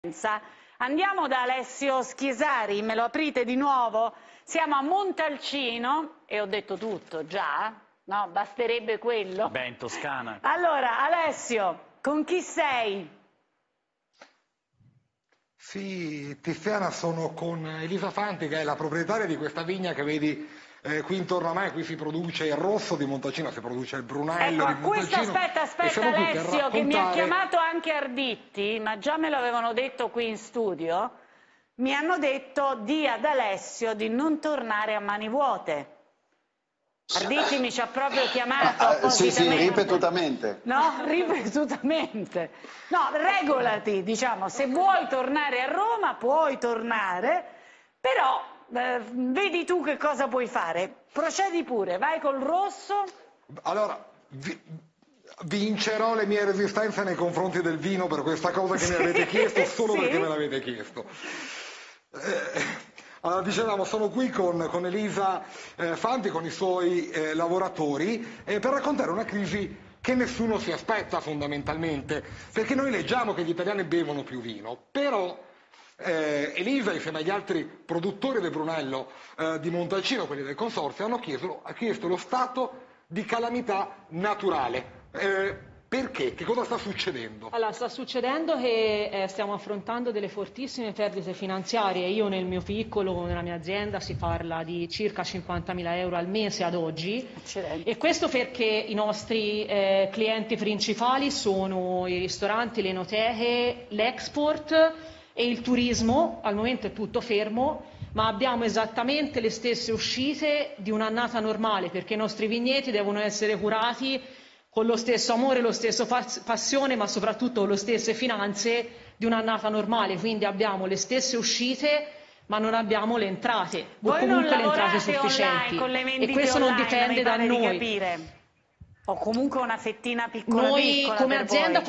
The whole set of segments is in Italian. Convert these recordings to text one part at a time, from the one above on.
Andiamo da Alessio Schiesari, me lo aprite di nuovo? Siamo a Montalcino e ho detto tutto già, no? Basterebbe quello. Beh, in Toscana. Allora, Alessio, con chi sei? Sì, Tiziana, sono con Elisa Fanti, che è la proprietaria di questa vigna che vedi qui intorno a me. Qui si produce il rosso di Montalcino, si produce il brunello Ecco, di Montalcino. aspetta Alessio, che mi ha chiamato anche Arditti, ma già me l'avevano detto qui in studio. Mi hanno detto di ad Alessio di non tornare a mani vuote. Arditti mi ci ha proprio chiamato appositamente. Sì, ripetutamente. No, ripetutamente. No, regolati, diciamo, se vuoi tornare a Roma puoi tornare, però vedi tu che cosa puoi fare. Procedi pure, vai col rosso. Allora, vincerò le mie resistenze nei confronti del vino per questa cosa che mi avete chiesto, solo perché me l'avete chiesto. Allora, dicevamo, sono qui con Elisa Fanti, con i suoi lavoratori, per raccontare una crisi che nessuno si aspetta fondamentalmente, perché noi leggiamo che gli italiani bevono più vino, però Elisa, insieme agli altri produttori del Brunello di Montalcino, quelli del consorzio, ha chiesto lo stato di calamità naturale. Perché? Che cosa sta succedendo? Allora, sta succedendo che stiamo affrontando delle fortissime perdite finanziarie. Io nel mio piccolo, nella mia azienda, si parla di circa 50.000 euro al mese ad oggi. E questo perché i nostri clienti principali sono i ristoranti, le enoteche, l'export e il turismo. Al momento è tutto fermo, ma abbiamo esattamente le stesse uscite di un'annata normale, perché i nostri vigneti devono essere curati con lo stesso amore, lo stesso passione, ma soprattutto con le stesse finanze di un'annata normale. Quindi abbiamo le stesse uscite, ma non abbiamo le entrate, o comunque le entrate sufficienti. E questo non dipende da noi. O comunque una fettina piccola. Noi come azienda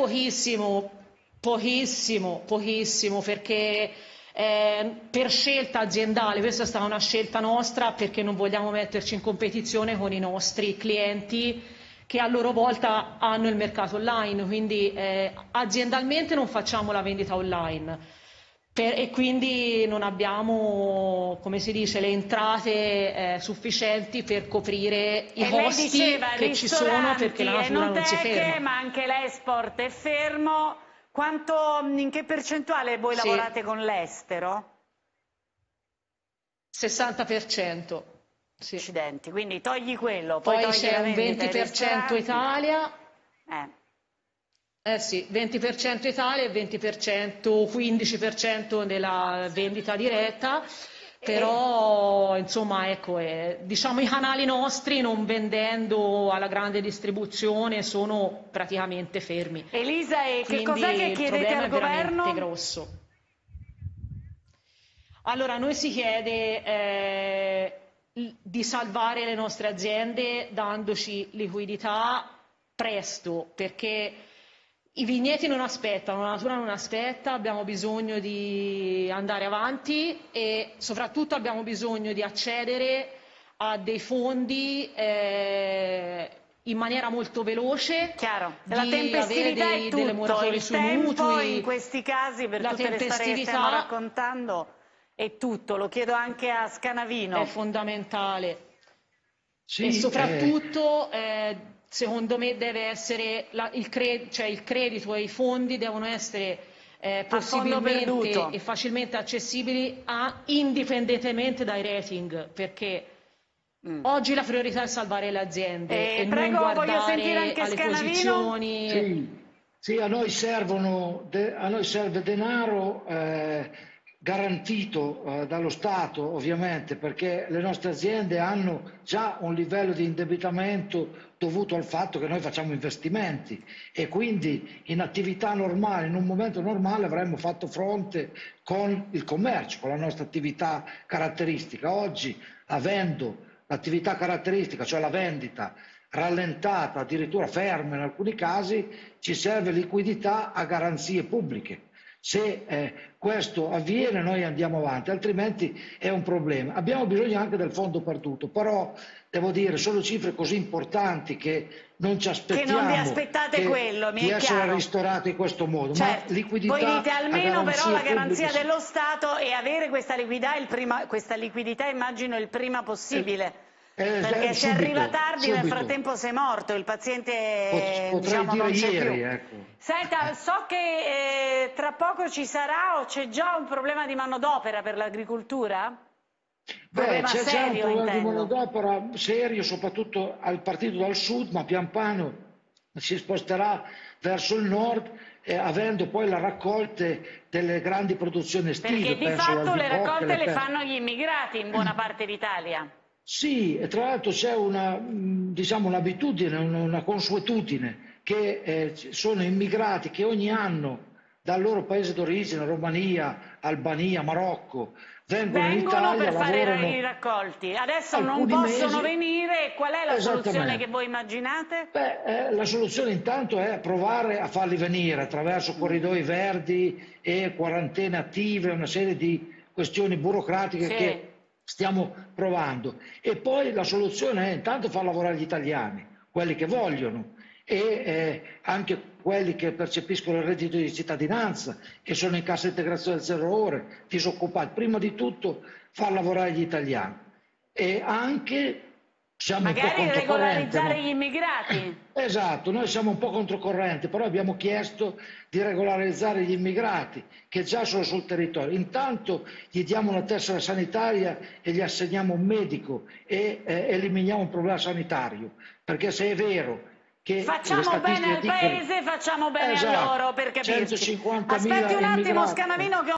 pochissimo, perché per scelta aziendale, questa è stata una scelta nostra, perché non vogliamo metterci in competizione con i nostri clienti che a loro volta hanno il mercato online, quindi aziendalmente non facciamo la vendita online e quindi non abbiamo, come si dice, le entrate sufficienti per coprire i costi che ci sono, perché la natura non si ferma. Ma anche l'export è fermo. In che percentuale voi lavorate con l'estero? 60%. Sì. Accidenti, quindi togli quello, poi c'è un 20% Italia, sì, 20% Italia e 15% della vendita diretta, però insomma ecco, diciamo i canali nostri, non vendendo alla grande distribuzione, sono praticamente fermi. Elisa, e che cos'è che chiedete al governo? È veramente grosso. Allora, noi si chiede di salvare le nostre aziende dandoci liquidità presto, perché i vigneti non aspettano, la natura non aspetta, abbiamo bisogno di andare avanti e soprattutto abbiamo bisogno di accedere a dei fondi in maniera molto veloce. Chiaro, la tempestività è tutto, delle moratori il sui tempo mutui, in questi casi, per tutte le storie che stiamo raccontando, è tutto, lo chiedo anche a Scanavino. È fondamentale. Sì, e soprattutto secondo me deve essere il credito e i fondi devono essere possibilmente e facilmente accessibili indipendentemente dai rating, perché oggi la priorità è salvare le aziende e non guardare alle posizioni. Sì, a noi serve denaro garantito dallo Stato, ovviamente, perché le nostre aziende hanno già un livello di indebitamento dovuto al fatto che noi facciamo investimenti e quindi in attività normali, in un momento normale avremmo fatto fronte con il commercio, con la nostra attività caratteristica. Oggi, avendo l'attività caratteristica, cioè la vendita, rallentata, addirittura ferma in alcuni casi, ci serve liquidità a garanzie pubbliche. Se questo avviene noi andiamo avanti, altrimenti è un problema. Abbiamo bisogno anche del fondo perduto, però devo dire sono cifre così importanti che non ci aspettiamo che non vi aspettate quello, di essere ristorati in questo modo. Certo. Ma liquidità, voi dite almeno però la garanzia pubblica, dello Stato e avere questa liquidità immagino il prima possibile. Perché se arriva tardi nel frattempo sei morto, il paziente diciamo, non c'è più. Ecco. Senta, so che tra poco ci sarà o c'è già un problema di manodopera per l'agricoltura? C'è già un problema di manodopera serio, soprattutto partito dal sud, ma pian piano si sposterà verso il nord, avendo poi la raccolte delle grandi produzioni estive. Perché di fatto le raccolte le fanno gli immigrati in buona parte d'Italia. Sì, e tra l'altro c'è un'abitudine, una consuetudine, che sono immigrati che ogni anno dal loro paese d'origine, Romania, Albania, Marocco, vengono in Italia per fare i raccolti. Adesso non possono venire. Qual è la soluzione che voi immaginate? La soluzione intanto è provare a farli venire attraverso corridoi verdi e quarantene attive, una serie di questioni burocratiche che stiamo provando. E poi la soluzione è intanto far lavorare gli italiani, quelli che vogliono, e anche quelli che percepiscono il reddito di cittadinanza, che sono in cassa integrazione 0 ore, disoccupati. Prima di tutto far lavorare gli italiani e anche siamo un po' controcorrente, regolarizzare gli immigrati. Esatto, noi siamo un po' controcorrente, però abbiamo chiesto di regolarizzare gli immigrati che già sono sul territorio. Intanto gli diamo una tessera sanitaria e gli assegniamo un medico e eliminiamo un problema sanitario, perché se è vero che facciamo bene al paese, facciamo bene a loro, per capirci. Aspetti un attimo Scanavino che